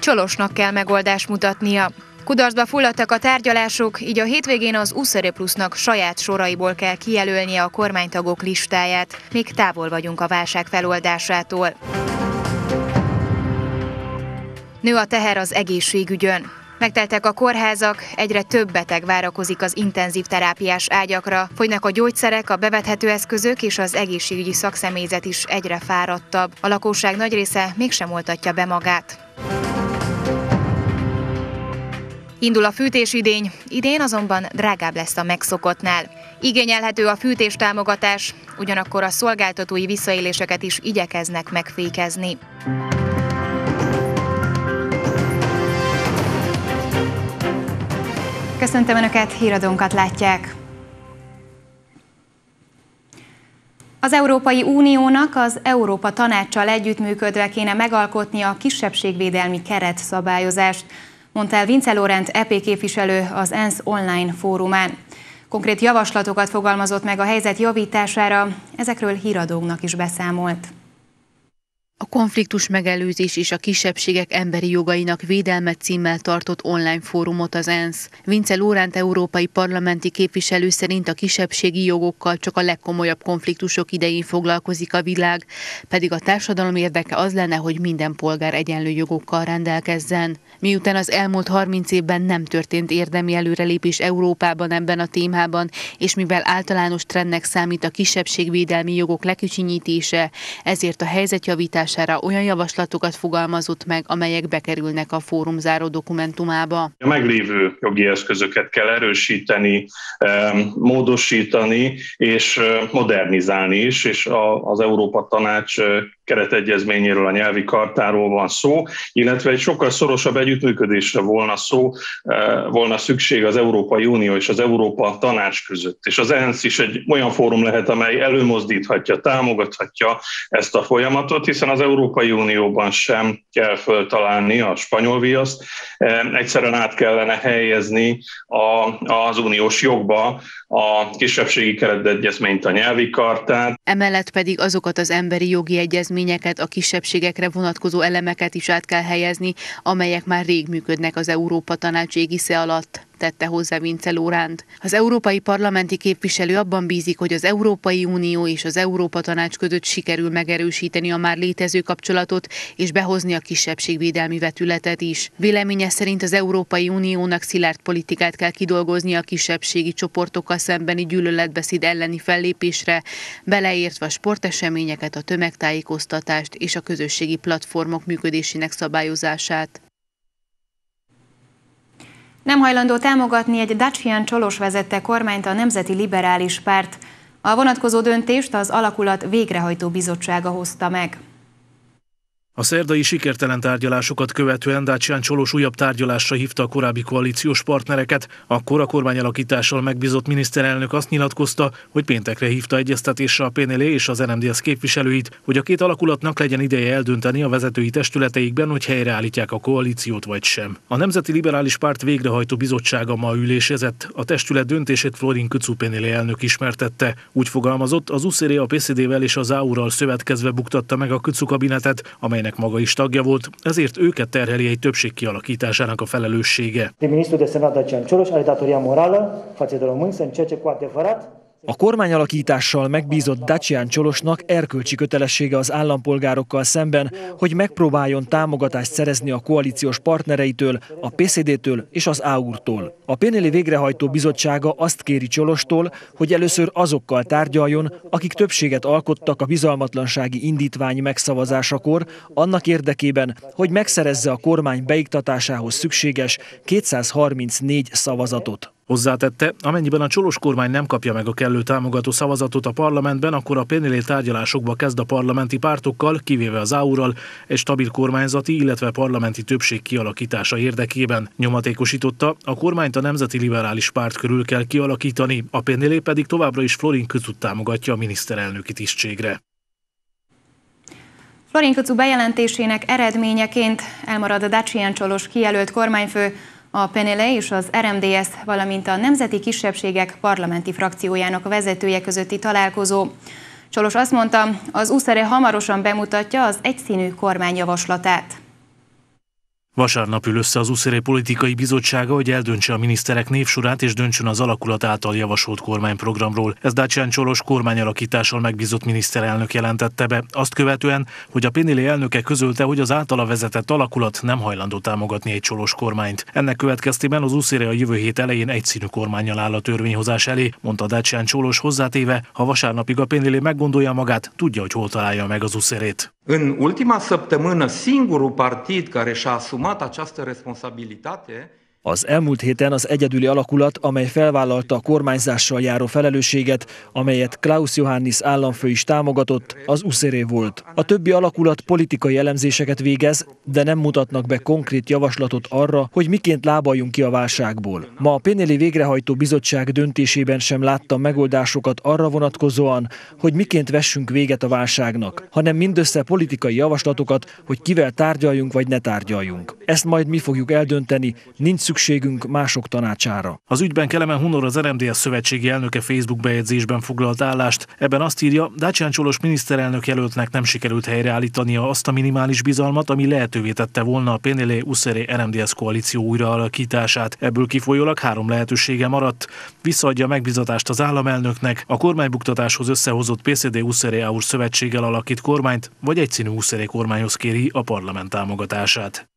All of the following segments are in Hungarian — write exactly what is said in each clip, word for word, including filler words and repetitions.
Csolosnak kell megoldást mutatnia. Kudarcba fulladtak a tárgyalások, így a hétvégén az Uszere Plusznak saját soraiból kell kijelölnie a kormánytagok listáját. Még távol vagyunk a válság feloldásától. Nő a teher az egészségügyön. Megteltek a kórházak, egyre több beteg várakozik az intenzív terápiás ágyakra, fogynak a gyógyszerek, a bevethető eszközök és az egészségügyi szakszemélyzet is egyre fáradtabb. A lakosság nagy része mégsem oltatja be magát. Indul a fűtésidény, idén azonban drágább lesz a megszokottnál. Igényelhető a fűtéstámogatás, ugyanakkor a szolgáltatói visszaéléseket is igyekeznek megfékezni. Köszöntöm Önöket, híradónkat látják. Az Európai Uniónak az Európa Tanáccsal együttműködve kéne megalkotni a kisebbségvédelmi keretszabályozást, mondta el Vince Laurent é pé képviselő az ENSZ online fórumán. Konkrét javaslatokat fogalmazott meg a helyzet javítására, ezekről híradónknak is beszámolt. A konfliktus megelőzés és a kisebbségek emberi jogainak védelme címmel tartott online fórumot az ENSZ. Vince Laurent európai parlamenti képviselő szerint a kisebbségi jogokkal csak a legkomolyabb konfliktusok idején foglalkozik a világ, pedig a társadalom érdeke az lenne, hogy minden polgár egyenlő jogokkal rendelkezzen. Miután az elmúlt harminc évben nem történt érdemi előrelépés Európában ebben a témában, és mivel általános trendnek számít a kisebbségvédelmi jogok lekicsinyítése, ezért a helyzetjavítás olyan javaslatokat fogalmazott meg, amelyek bekerülnek a fórum záró dokumentumába. A meglévő jogi eszközöket kell erősíteni, módosítani és modernizálni is, és az Európa Tanács keretegyezményéről, a nyelvi kartáról van szó, illetve egy sokkal szorosabb együttműködésre volna szó, volna szükség az Európai Unió és az Európa Tanács között. És az ENSZ is egy olyan fórum lehet, amely előmozdíthatja, támogathatja ezt a folyamatot, hiszen az Európai Unióban sem kell föltalálni a spanyol viaszt, egyszerűen át kellene helyezni a, az uniós jogba a kisebbségi keretegyezményt, a nyelvi kartát. Emellett pedig azokat az emberi jogi egyezményeket, a kisebbségekre vonatkozó elemeket is át kell helyezni, amelyek már rég működnek az Európa Tanács égisze alatt, tette hozzá Vince Laurent. Az európai parlamenti képviselő abban bízik, hogy az Európai Unió és az Európa Tanács között sikerül megerősíteni a már létező kapcsolatot és behozni a kisebbségvédelmi vetületet is. Véleménye szerint az Európai Uniónak szilárd politikát kell kidolgozni a kisebbségi csoportokkal szembeni gyűlöletbeszéd elleni fellépésre, beleértve a sporteseményeket, a tömegtájékoztatást és a közösségi platformok működésének szabályozását. Nem hajlandó támogatni egy Dacian Csolos vezette kormányt a Nemzeti Liberális Párt. A vonatkozó döntést az alakulat végrehajtó bizottsága hozta meg. A szerdai sikertelen tárgyalásokat követően Dacian Csolos újabb tárgyalásra hívta a korábbi koalíciós partnereket. Akkor a kormányalakítással megbízott miniszterelnök azt nyilatkozta, hogy péntekre hívta egyeztetésre a pé en el és az en em dé es képviselőit, hogy a két alakulatnak legyen ideje eldönteni a vezetői testületeikben, hogy helyreállítják a koalíciót vagy sem. A Nemzeti Liberális Párt végrehajtó bizottsága ma ülésezett. A testület döntését Florin Köcú pé en el elnök ismertette. Úgy fogalmazott, az Uszere a pé cé dé-vel és az á u-ral szövetkezve buktatta meg a Köcú kabinetet, amelynek maga is tagja volt, ezért őket terheli egy többség kialakításának a felelőssége. A kormányalakítással megbízott Dacian Csolosnak erkölcsi kötelessége az állampolgárokkal szemben, hogy megpróbáljon támogatást szerezni a koalíciós partnereitől, a pé cé dé-től és az á u-tól. A pé en el végrehajtó bizottsága azt kéri Csolostól, hogy először azokkal tárgyaljon, akik többséget alkottak a bizalmatlansági indítvány megszavazásakor, annak érdekében, hogy megszerezze a kormány beiktatásához szükséges kétszázharmincnégy szavazatot. Hozzátette, amennyiben a Csolos kormány nem kapja meg a kellő támogató szavazatot a parlamentben, akkor a pé en el tárgyalásokba kezd a parlamenti pártokkal, kivéve az á u-ral, egy stabil kormányzati, illetve parlamenti többség kialakítása érdekében. Nyomatékosította, a kormányt a Nemzeti Liberális Párt körül kell kialakítani, a pé en el pedig továbbra is Florin Köcút támogatja a miniszterelnöki tisztségre. Florin Köcú bejelentésének eredményeként elmarad a Dacian Csolos kijelölt kormányfő, a pé en el és az er em dé es, valamint a Nemzeti Kisebbségek parlamenti frakciójának vezetője közötti találkozó. Csolos azt mondta, az Uszere hamarosan bemutatja az egyszínű kormányjavaslatát. Vasárnap ül össze az USZR politikai bizottsága, hogy eldöntse a miniszterek névsorát és döntsön az alakulat által javasolt kormányprogramról. Ez Dacian Csolos kormányalakítással megbízott miniszterelnök jelentette be, azt követően, hogy a Pénélé elnöke közölte, hogy az általa vezetett alakulat nem hajlandó támogatni egy Csolos kormányt. Ennek következtében az USZR a jövő hét elején egyszínű kormánnyal áll a törvényhozás elé, mondta Dacian Csolos hozzátéve, ha vasárnapig a Pénélé meggondolja magát, tudja, hogy hol találja meg az USZR-ét. În ultima săptămână, singurul partid care și-a asumat această responsabilitate. Az elmúlt héten az egyedüli alakulat, amely felvállalta a kormányzással járó felelősséget, amelyet Klaus Johannis államfő is támogatott, az USZR volt. A többi alakulat politikai elemzéseket végez, de nem mutatnak be konkrét javaslatot arra, hogy miként lábaljunk ki a válságból. Ma a Pénélé végrehajtó bizottság döntésében sem láttam megoldásokat arra vonatkozóan, hogy miként vessünk véget a válságnak, hanem mindössze politikai javaslatokat, hogy kivel tárgyaljunk vagy ne tárgyaljunk. Ezt majd mi fogjuk eldönteni, nincs szükségünk mások tanácsára. Az ügyben Kelemen Hunor, az er em dé es szövetségi elnöke Facebook bejegyzésben foglalt állást. Ebben azt írja, Dacian Csolos miniszterelnök jelöltnek nem sikerült helyreállítania azt a minimális bizalmat, ami lehetővé tette volna a Pénélé USZR-er em dé es koalíció újraalakítását. Ebből kifolyólag három lehetősége maradt. Visszaadja a megbízatást az államelnöknek, a kormánybuktatáshoz összehozott pé cé dé USZR-á úr szövetséggel alakít kormányt, vagy egyszínű USZR kormányhoz kéri a parlament támogatását.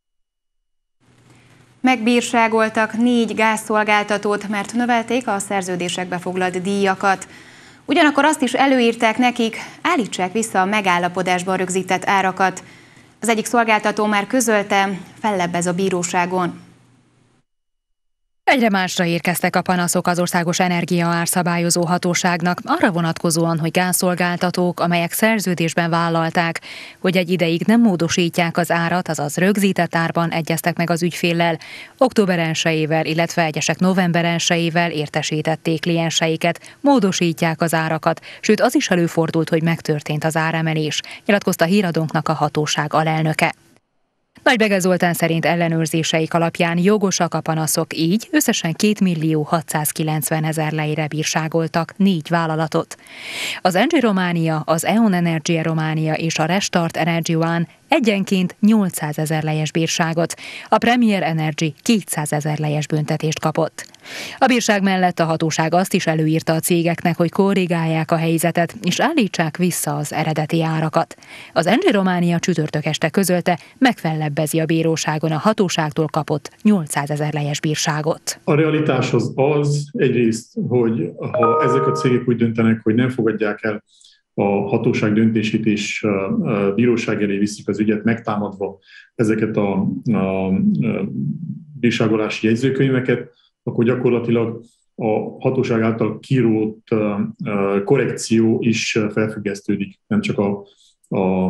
Megbírságoltak négy gázszolgáltatót, mert növelték a szerződésekbe foglalt díjakat. Ugyanakkor azt is előírták nekik, állítsák vissza a megállapodásban rögzített árakat. Az egyik szolgáltató már közölte, fellebbez a bíróságon. Egyre másra érkeztek a panaszok az Országos Energiaárszabályozó Hatóságnak arra vonatkozóan, hogy gázszolgáltatók, amelyek szerződésben vállalták, hogy egy ideig nem módosítják az árat, azaz rögzített árban egyeztek meg az ügyféllel, október elsejével, illetve egyesek november elsejével értesítették klienseiket, módosítják az árakat, sőt az is előfordult, hogy megtörtént az áremelés, nyilatkozta Híradónknak a hatóság alelnöke. Nagybege Zoltán szerint ellenőrzéseik alapján jogosak a panaszok, így összesen két millió hatszázkilencven ezer lejre bírságoltak négy vállalatot. Az Engie Románia, az E O N Energia Románia és a Restart Energy One egyenként nyolcszázezer lejes bírságot, a Premier Energy kétszázezer lejes büntetést kapott. A bírság mellett a hatóság azt is előírta a cégeknek, hogy korrigálják a helyzetet és állítsák vissza az eredeti árakat. Az Engie Románia csütörtök este közölte, megfellebbezi a bíróságon a hatóságtól kapott nyolcszázezer lejes bírságot. A realitás az az egyrészt, hogy ha ezek a cégek úgy döntenek, hogy nem fogadják el a hatóság döntését és a bíróság elé viszik az ügyet, megtámadva ezeket a, a bírságolási jegyzőkönyveket, akkor gyakorlatilag a hatóság által kirótt korrekció is felfüggesztődik, nem csak a, a,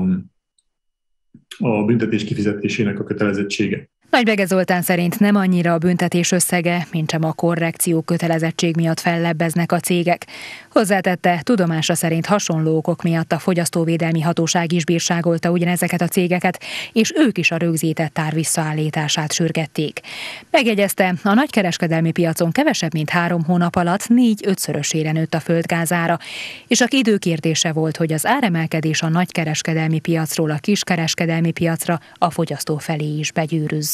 a büntetés kifizetésének a kötelezettsége. Nagybege Zoltán szerint nem annyira a büntetés összege, mint sem a korrekció kötelezettség miatt fellebbeznek a cégek. Hozzátette, tudomása szerint hasonló okok miatt a Fogyasztóvédelmi Hatóság is bírságolta ugyanezeket a cégeket, és ők is a rögzített ár visszaállítását sürgették. Megjegyezte, a nagykereskedelmi piacon kevesebb, mint három hónap alatt négy-ötszörösére nőtt a földgázára, és csak időkérdése volt, hogy az áremelkedés a nagykereskedelmi piacról a kiskereskedelmi piacra, a fogyasztó felé is begyűrűzzön.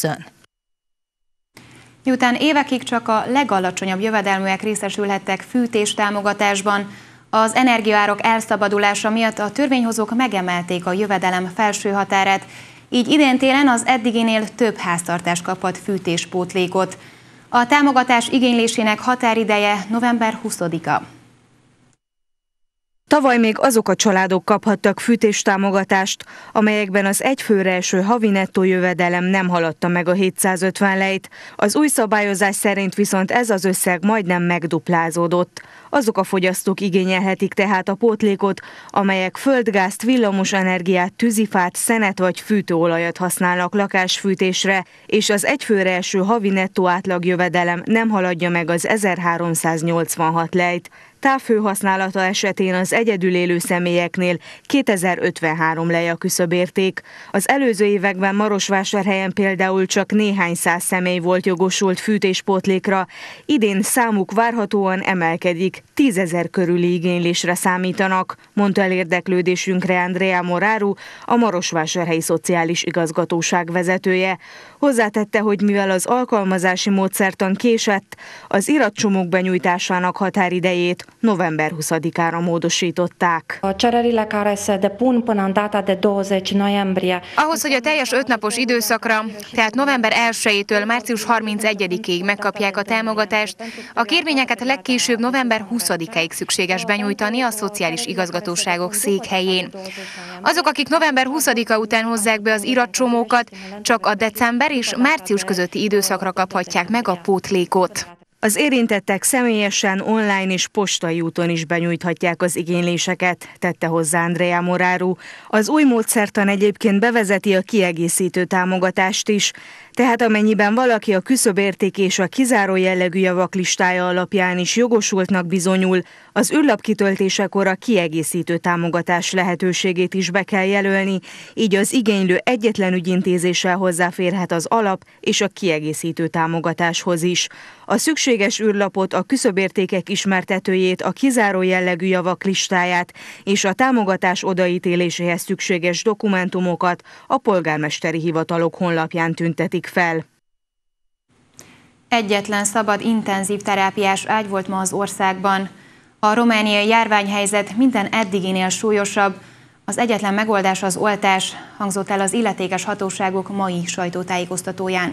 Miután évekig csak a legalacsonyabb jövedelműek részesülhettek fűtéstámogatásban, az energiaárok elszabadulása miatt a törvényhozók megemelték a jövedelem felső határát, így idén télen az eddiginél több háztartás kaphat fűtéspótlékot. A támogatás igénylésének határideje november huszadika. Tavaly még azok a családok kaphattak fűtéstámogatást, amelyekben az egyfőre eső havi nettó jövedelem nem haladta meg a hétszázötven lejt. Az új szabályozás szerint viszont ez az összeg majdnem megduplázódott. Azok a fogyasztók igényelhetik tehát a pótlékot, amelyek földgázt, villamosenergiát, tűzifát, szenet vagy fűtőolajat használnak lakásfűtésre, és az egyfőre eső havi nettó átlagjövedelem nem haladja meg az ezerháromszáznyolcvanhat lejt. Távhőhasználata esetén az egyedül élő személyeknél kétezer-ötvenhárom lej a küszöbérték. Az előző években Marosvásárhelyen például csak néhány száz személy volt jogosult fűtéspótlékra, idén számuk várhatóan emelkedik, pedig tízezer körüli igénylésre számítanak, mondta el érdeklődésünkre Andrea Moráru, a Marosvásárhelyi Szociális Igazgatóság vezetője. Hozzátette, hogy mivel az alkalmazási módszertan késett, az iratcsomók benyújtásának határidejét november huszadikára módosították. Ahhoz, hogy a teljes ötnapos időszakra, tehát november elsejétől március harmincegyedikéig megkapják a támogatást, a kérvényeket legkésőbb november huszadikáig szükséges benyújtani a szociális igazgatóságok székhelyén. Azok, akik november huszadika után hozzák be az iratcsomókat, csak a december és március közötti időszakra kaphatják meg a pótlékot. Az érintettek személyesen, online és postai úton is benyújthatják az igényléseket, tette hozzá Andrea Moráru. Az új módszertan egyébként bevezeti a kiegészítő támogatást is, tehát amennyiben valaki a küszöbérték és a kizáró jellegű javak listája alapján is jogosultnak bizonyul, az űrlap kitöltésekor a kiegészítő támogatás lehetőségét is be kell jelölni, így az igénylő egyetlen ügyintézéssel hozzáférhet az alap és a kiegészítő támogatáshoz is. A szükséges űrlapot, a küszöbértékek ismertetőjét, a kizáró jellegű javak listáját és a támogatás odaítéléséhez szükséges dokumentumokat a polgármesteri hivatalok honlapján tüntetik fel. Egyetlen szabad intenzív terápiás ágy volt ma az országban. A romániai járványhelyzet minden eddiginél súlyosabb. Az egyetlen megoldás az oltás, hangzott el az illetékes hatóságok mai sajtótájékoztatóján.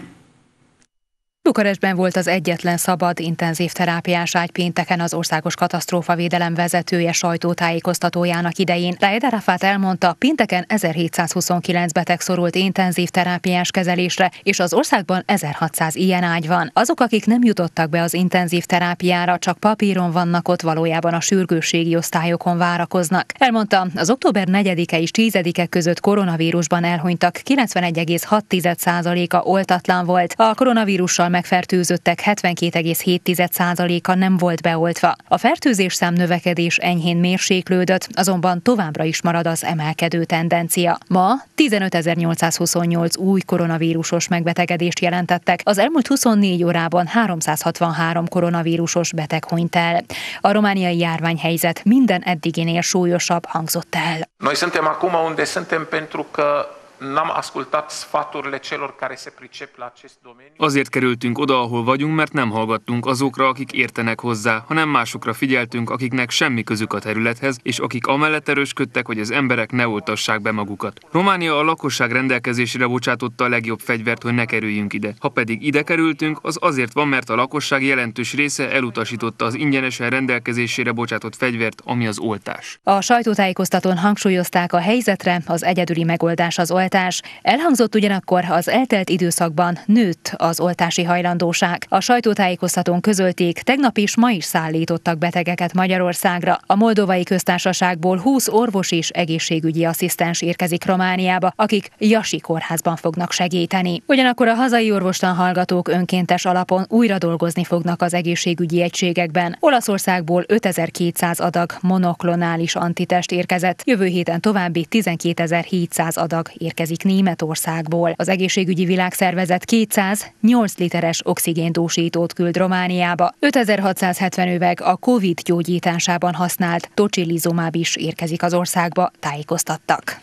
Bukarestben volt az egyetlen szabad intenzív terápiás ágy pénteken az országos katasztrófavédelem vezetője sajtótájékoztatójának idején. Raed Arafat elmondta, pénteken ezerhétszázhuszonkilenc beteg szorult intenzív terápiás kezelésre, és az országban ezerhatszáz ilyen ágy van. Azok, akik nem jutottak be az intenzív terápiára, csak papíron vannak ott, valójában a sürgősségi osztályokon várakoznak. Elmondta, az október negyedike és tízedike között koronavírusban elhunytak kilencvenegy egész hat százaléka oltatlan volt. A koronavírussal megfertőzöttek hetvenkét egész hét százaléka nem volt beoltva. A fertőzésszám növekedés enyhén mérséklődött, azonban továbbra is marad az emelkedő tendencia. Ma tizenötezer-nyolcszázhuszonnyolc új koronavírusos megbetegedést jelentettek, az elmúlt huszonnégy órában háromszázhatvanhárom koronavírusos beteg hunyt el. A romániai járványhelyzet minden eddiginél súlyosabb, hangzott el. Noi suntem acum unde suntem pentru că n-am ascultat sfaturile celor care se pricep la acest domeniu. Azért kerültünk oda, ahol vagyunk, mert nem hallgattunk azokra, akik értenek hozzá, hanem másokra figyeltünk, akiknek semmi közük a területhez, és akik amellett erősködtek, hogy az emberek ne oltassák be magukat. Románia a lakosság rendelkezésére bocsátotta a legjobb fegyvert, hogy ne kerüljünk ide. Ha pedig ide kerültünk, az azért van, mert a lakosság jelentős része elutasította az ingyenesen rendelkezésére bocsátott fegyvert, ami az oltás. A sajtótájékoztatón hangsúlyozták, a helyzetre az egyedüli megoldás az oltás. Elhangzott ugyanakkor, az eltelt időszakban nőtt az oltási hajlandóság. A sajtótájékoztatón közölték, tegnap is ma is szállítottak betegeket Magyarországra. A Moldovai Köztársaságból húsz orvos és egészségügyi asszisztens érkezik Romániába, akik Jasi kórházban fognak segíteni. Ugyanakkor a hazai orvostan hallgatók önkéntes alapon újra dolgozni fognak az egészségügyi egységekben. Olaszországból ötezer-kétszáz adag monoklonális antitest érkezett, jövő héten további tizenkétezer-hétszáz adag érkezik Németországból. Az egészségügyi világszervezet kétszáznyolc literes oxigéndúsítót küld Romániába. ötezer-hatszázhetven üveg a Covid gyógyításában használt tocilizumab is érkezik az országba, tájékoztattak.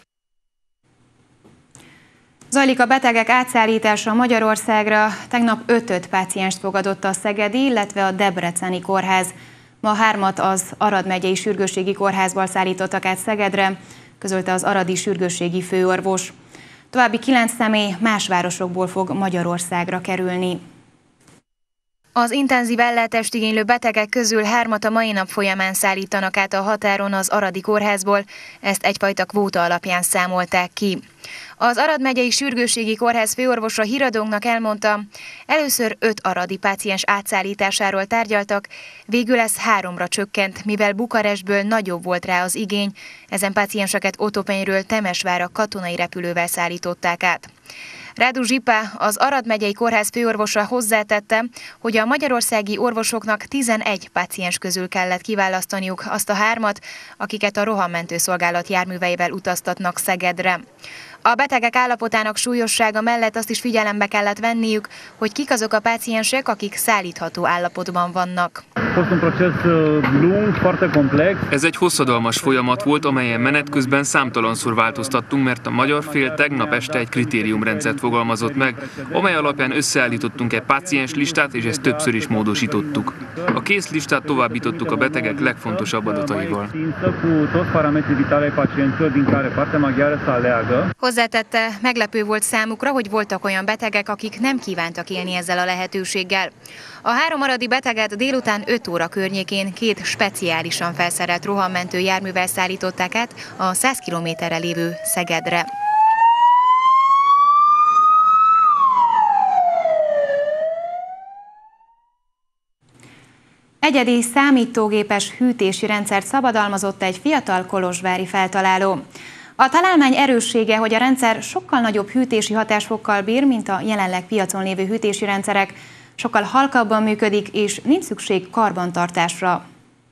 Zajlik a betegek átszállítása Magyarországra. Tegnap ötöt pácienst fogadott a szegedi, illetve a debreceni kórház. Ma hármat az Arad megyei sürgősségi kórházból szállítottak át Szegedre, közölte az aradi sürgősségi főorvos. További kilenc személy más városokból fog Magyarországra kerülni. Az intenzív ellátást igénylő betegek közül hármat a mai nap folyamán szállítanak át a határon az aradi kórházból, ezt egyfajta kvóta alapján számolták ki. Az Arad megyei sürgősségi kórház főorvosa híradónknak elmondta, először öt aradi páciens átszállításáról tárgyaltak, végül ez háromra csökkent, mivel Bukarestből nagyobb volt rá az igény, ezen pácienseket Otopenyről Temesvárra katonai repülővel szállították át. Rádu Zsipa, az Arad megyei kórház főorvosa hozzátette, hogy a magyarországi orvosoknak tizenegy páciens közül kellett kiválasztaniuk azt a hármat, akiket a rohammentőszolgálat járműveivel utaztatnak Szegedre. A betegek állapotának súlyossága mellett azt is figyelembe kellett venniük, hogy kik azok a páciensek, akik szállítható állapotban vannak. Ez egy hosszadalmas folyamat volt, amelyen menet közben számtalanszor változtattunk, mert a magyar fél tegnap este egy kritériumrendszert fogalmazott meg, amely alapján összeállítottunk egy páciens listát, és ezt többször is módosítottuk. A kész listát továbbítottuk a betegek legfontosabb adataival. Hozzátette, meglepő volt számukra, hogy voltak olyan betegek, akik nem kívántak élni ezzel a lehetőséggel. A három aradi beteget délután öt óra környékén két speciálisan felszerelt rohammentő járművel szállították át a száz kilométerre lévő Szegedre. Egyedi számítógépes hűtési rendszert szabadalmazott egy fiatal kolozsvári feltaláló. A találmány erőssége, hogy a rendszer sokkal nagyobb hűtési hatásfokkal bír, mint a jelenleg piacon lévő hűtési rendszerek, sokkal halkabban működik, és nincs szükség karbantartásra.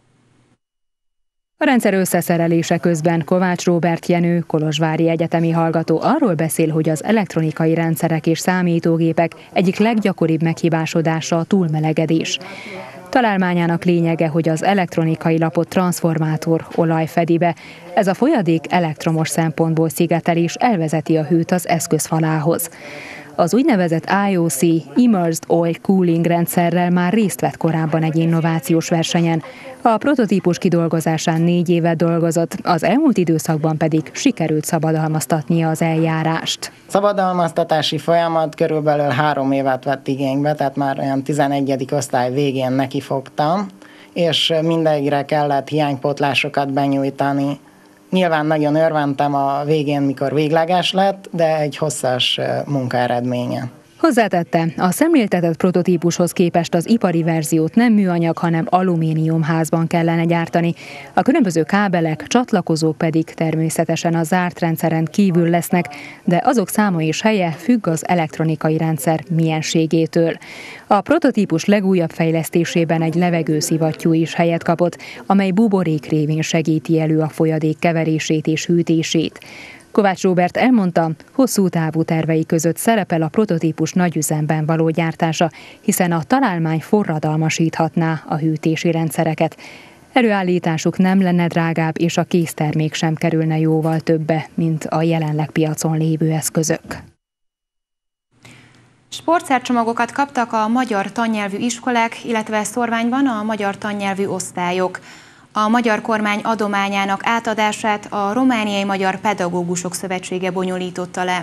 A rendszer összeszerelése közben Kovács Róbert Jenő, kolozsvári egyetemi hallgató arról beszél, hogy az elektronikai rendszerek és számítógépek egyik leggyakoribb meghibásodása a túlmelegedés. Találmányának lényege, hogy az elektronikai lapot transformátor olaj fedi be. Ez a folyadék elektromos szempontból szigeteli és elvezeti a hőt az eszközfalához. Az úgynevezett I O C Immersed Oil Cooling rendszerrel már részt vett korábban egy innovációs versenyen. A prototípus kidolgozásán négy évet dolgozott, az elmúlt időszakban pedig sikerült szabadalmaztatnia az eljárást. Szabadalmaztatási folyamat körülbelül három évet vett igénybe, tehát már olyan tizenegyedik osztály végén nekifogtam, és mindegyre kellett hiánypótlásokat benyújtani. Nyilván nagyon örventem a végén, mikor végleges lett, de egy hosszas munka eredménye. Hozzátette, a szemléltetett prototípushoz képest az ipari verziót nem műanyag, hanem alumíniumházban kellene gyártani. A különböző kábelek, csatlakozók pedig természetesen a zárt rendszeren kívül lesznek, de azok száma és helye függ az elektronikai rendszer mienségétől. A prototípus legújabb fejlesztésében egy levegőszivattyú is helyet kapott, amely buborék révén segíti elő a folyadék keverését és hűtését. Kovács Róbert elmondta, hosszú távú tervei között szerepel a prototípus nagyüzemben való gyártása, hiszen a találmány forradalmasíthatná a hűtési rendszereket. Előállításuk nem lenne drágább, és a késztermék sem kerülne jóval többe, mint a jelenleg piacon lévő eszközök. Sportszercsomagokat kaptak a magyar tannyelvű iskolák, illetve szorványban a magyar tannyelvű osztályok. A magyar kormány adományának átadását a Romániai Magyar Pedagógusok Szövetsége bonyolította le.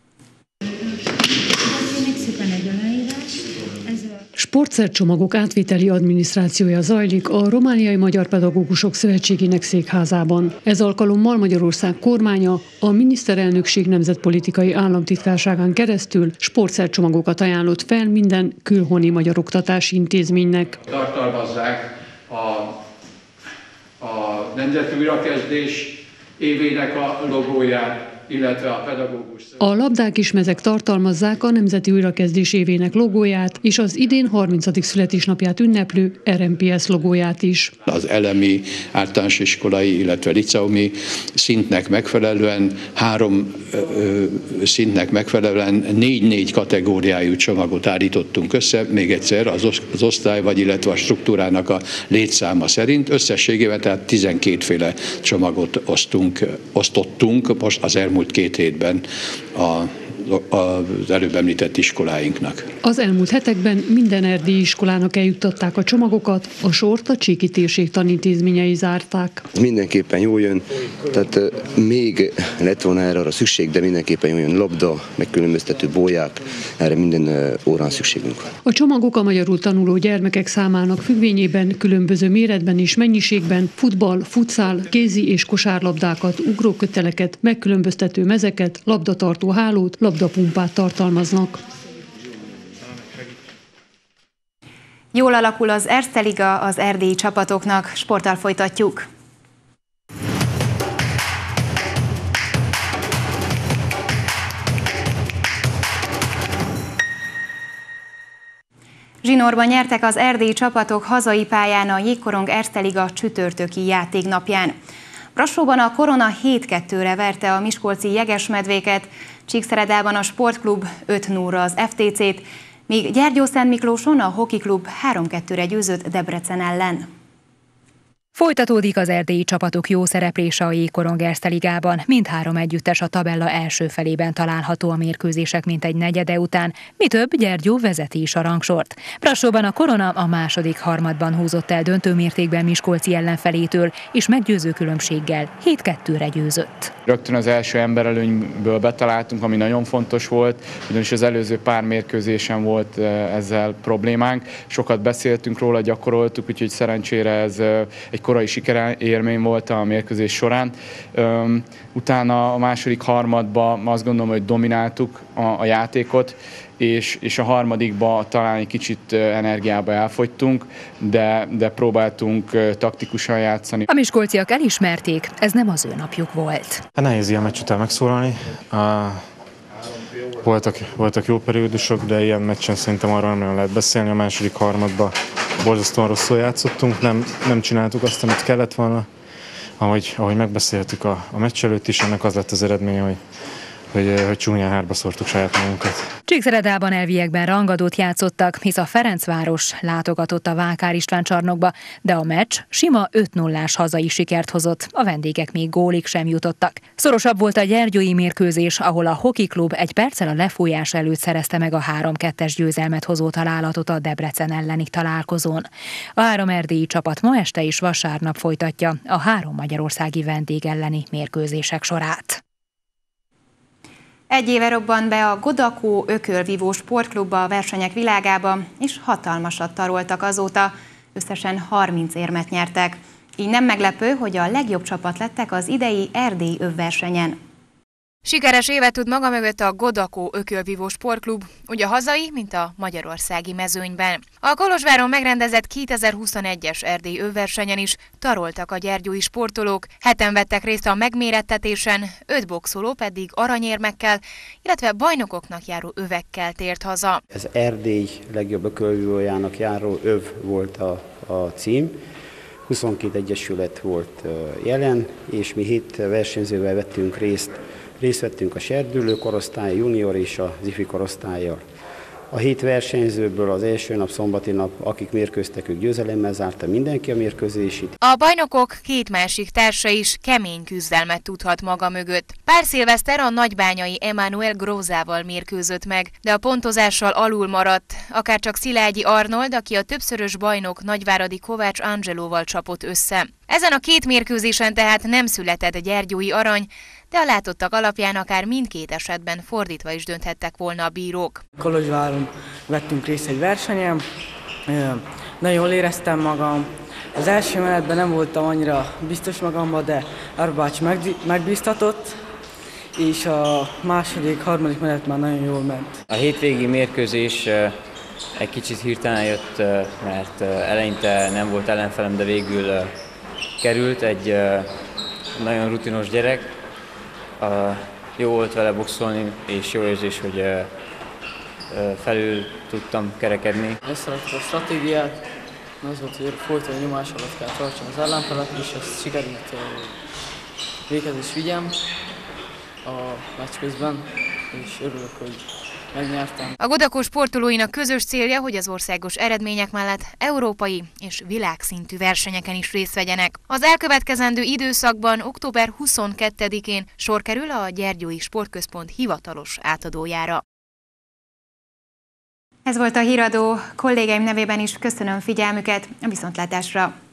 Sportszercsomagok átviteli adminisztrációja zajlik a Romániai Magyar Pedagógusok Szövetségének székházában. Ez alkalommal Magyarország kormánya a miniszterelnökség nemzetpolitikai államtitkárságán keresztül sportszercsomagokat ajánlott fel minden külhoni magyar oktatási intézménynek. Tartalmazzák a a Nemzeti Újrakezdés évének a logóját, illetve a pedagógus. A labdák is mezek tartalmazzák a Nemzeti Újrakezdés évének logóját, és az idén harmincadik születésnapját ünneplő er em pé es logóját is. Az elemi, általános iskolai, illetve liceumi szintnek megfelelően, három ö, szintnek megfelelően négy-négy kategóriájú csomagot állítottunk össze, még egyszer az, az osztály, vagy illetve a struktúrának a létszáma szerint. Összességében tehát tizenkétféle csomagot osztunk, osztottunk most az elmúlt két hétben a az előbb említett iskoláinknak. Az elmúlt hetekben minden erdélyi iskolának eljuttatták a csomagokat, a sort a Csíki térség tanintézményei zárták. Mindenképpen jól jön, tehát még lett volna erre arra szükség, de mindenképpen jól jön labda, megkülönböztető bóják, erre minden órán szükségünk van. A csomagok a magyarul tanuló gyermekek számának függvényében különböző méretben és mennyiségben futball, futszál, kézi és kosárlabdákat, ugróköteleket, megkülönböztető mezeket, labdatartó hálót, labdapumpát tartalmaznak. Jól alakul az Erste Liga az erdélyi csapatoknak, sporttal folytatjuk. Zsinórban nyertek az erdélyi csapatok hazai pályán a Jégkorong Erste Liga csütörtöki játéknapján. Brassóban a Korona hét kettőre verte a miskolci Jegesmedvéket, Csíkszeredában a Sportklub öt nullra az ef té cét, míg Gyergyószentmiklóson a Hoki Klub három kettőre győzött Debrecen ellen. Folytatódik az erdélyi csapatok jó szereplése a Jégkorong Erste Ligában. Mindhárom együttes a tabella első felében található a mérkőzések mintegy negyede után, mi több, Gyergyó vezeti is a rangsort. Brassóban a Korona a második harmadban húzott el döntőmértékben Miskolci ellenfelétől, és meggyőző különbséggel hét kettőre győzött. Rögtön az első emberelőnyből betaláltunk, ami nagyon fontos volt, ugyanis az előző pár mérkőzésen volt ezzel problémánk. Sokat beszéltünk róla, gyakoroltuk, úgyhogy szerencsére ez egy korai sikerélmény volt a mérkőzés során. Üm, utána a második harmadban azt gondolom, hogy domináltuk a, a játékot, és, és a harmadikban talán egy kicsit energiába elfogytunk, de, de próbáltunk taktikusan játszani. A miskolciak elismerték, ez nem az ő napjuk volt. Nehéz ilyen meccs után megszólalni. Voltak, voltak jó periódusok, de ilyen meccsen szerintem arról nem lehet beszélni. A második harmadban borzasztóan rosszul játszottunk, nem, nem csináltuk azt, amit kellett volna. Ahogy, ahogy megbeszéltük a, a meccs előtt is, ennek az lett az eredménye, hogy, hogy, hogy csúnyán hátba szórtuk saját magunkat. Csíkszeredában elviekben rangadót játszottak, hisz a Ferencváros látogatott a Vákár István csarnokba, de a meccs sima öt nullás hazai sikert hozott, a vendégek még gólig sem jutottak. Szorosabb volt a gyergyói mérkőzés, ahol a Hoki Klub egy perccel a lefújás előtt szerezte meg a három kettes győzelmet hozó találatot a Debrecen elleni találkozón. A három erdélyi csapat ma este és vasárnap folytatja a három magyarországi vendég elleni mérkőzések sorát. Egy éve robbant be a Godakó ökölvívó sportklubba a versenyek világába, és hatalmasat taroltak azóta, összesen harminc érmet nyertek. Így nem meglepő, hogy a legjobb csapat lettek az idei Erdély övversenyen. Sikeres évet tud maga mögött a Godakó ökölvívó sportklub, úgy a hazai, mint a magyarországi mezőnyben. A Kolozsváron megrendezett kétezer-huszonegyes Erdély övversenyen is taroltak a gyergyói sportolók, heten vettek részt a megmérettetésen, öt boxoló pedig aranyérmekkel, illetve bajnokoknak járó övekkel tért haza. Ez Erdély legjobb ökölvívójának járó öv volt a, a cím. huszonkét egyesület volt jelen, és mi hét versenyzővel vettünk részt. Részt vettünk a serdülő korosztály, junior és az ifi korosztállyal. A hét versenyzőből az első nap, szombati nap, akik mérkőztek, ők győzelemmel zárta mindenki a mérkőzését. A bajnokok két másik társa is kemény küzdelmet tudhat maga mögött. Pár Szilveszter a nagybányai Emmanuel Grózával mérkőzött meg, de a pontozással alul maradt, akárcsak Szilágyi Arnold, aki a többszörös bajnok nagyváradi Kovács Angelóval csapott össze. Ezen a két mérkőzésen tehát nem született gyergyói arany, de a látottak alapján akár mindkét esetben fordítva is dönthettek volna a bírók. Kolozsváron vettünk részt egy versenyen, nagyon jól éreztem magam. Az első menetben nem voltam annyira biztos magamban, de Arbács megbíztatott, és a második, harmadik menet már nagyon jól ment. A hétvégi mérkőzés egy kicsit hirtelen jött, mert eleinte nem volt ellenfelem, de végül került egy nagyon rutinos gyerek. Uh, jó volt vele boxolni, és jó érzés, hogy uh, uh, felül tudtam kerekedni. Összeadtuk a stratégiát, az volt, hogy folyton nyomás alatt kell tartsam az ellenfelet, és ezt sikerült uh, véghez is vigyem a meccs közben, és örülök, hogy megnyertem. A Godakó sportolóinak közös célja, hogy az országos eredmények mellett európai és világszintű versenyeken is részt vegyenek. Az elkövetkezendő időszakban október huszonkettedikén sor kerül a Gyergyói Sportközpont hivatalos átadójára. Ez volt a híradó, kollégáim nevében is köszönöm figyelmüket, a viszontlátásra!